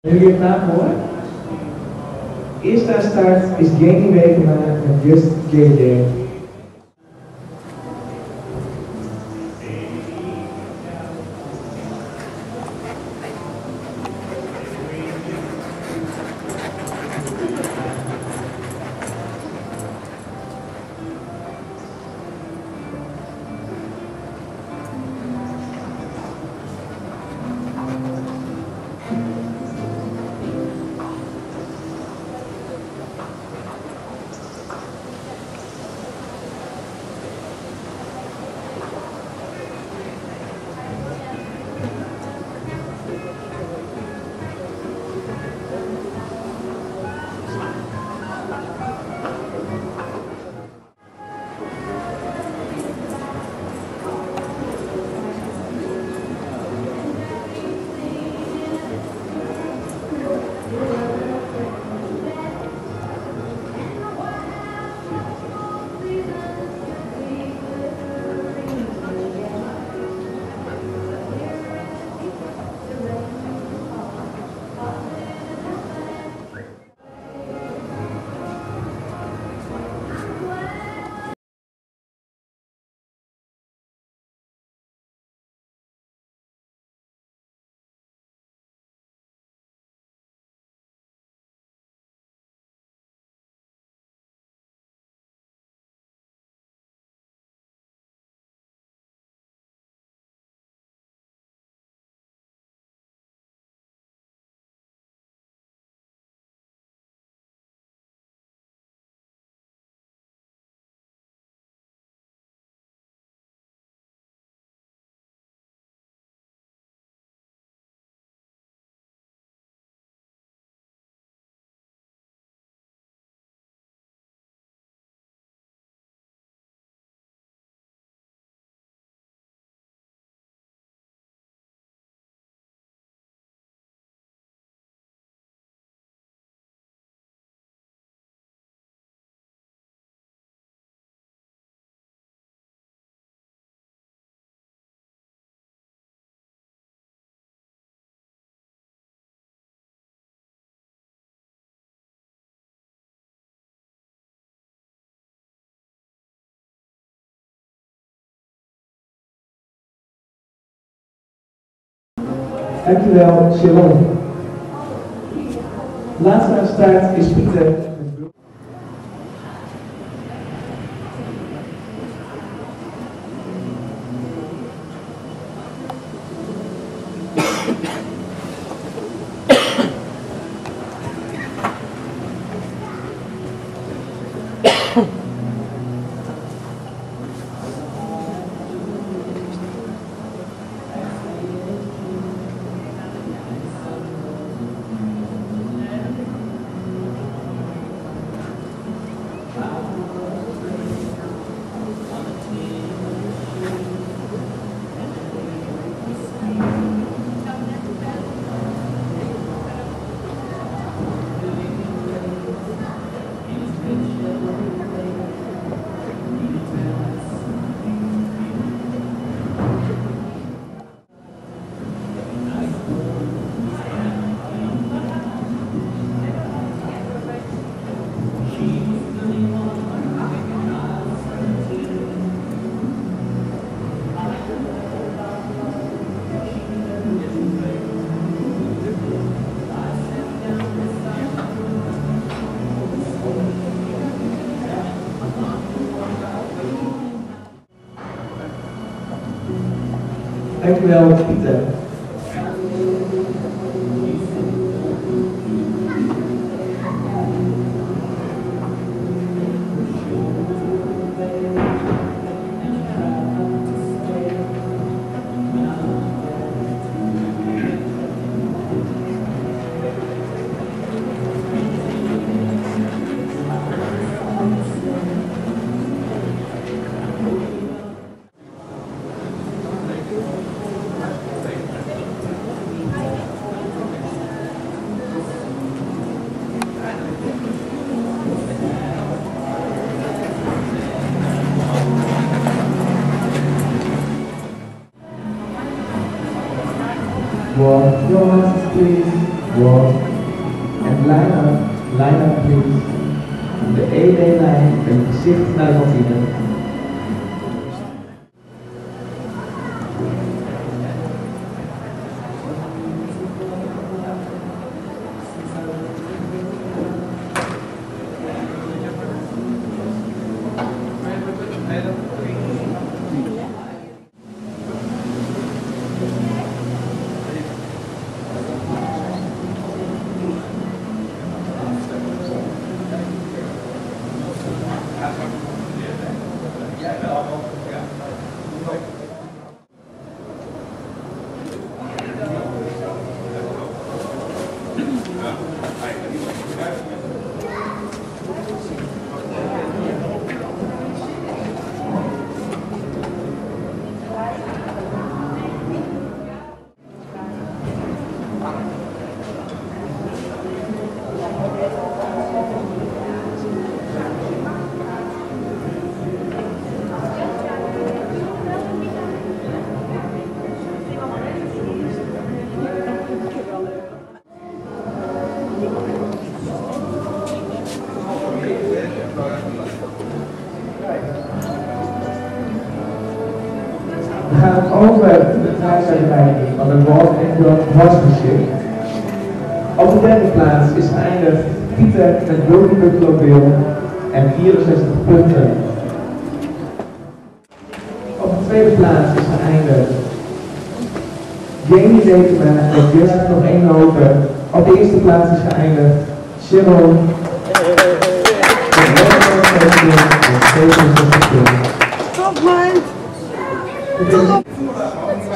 Wil je het naam horen? Eerste aan start is Jamie Wekema met Just JJ. Dankjewel, Sharon. Laatste aan start is Pieter. Dankjewel, Pieter. Walk your horses, please. Walk. En line up please. De ED-lijn met je gezicht naar de kantine. We gaan over de prijsuitreiking van de Walk and Talk Horsemanship. Op de derde plaats is geëindigd Pieter met Golden Buffalo Bill en 64 punten. Op de tweede plaats is geëindigd Jamie Dekema met Just nog één hoger. Op de eerste plaats is geëindigd Sharon met 67 punten. Stop, man!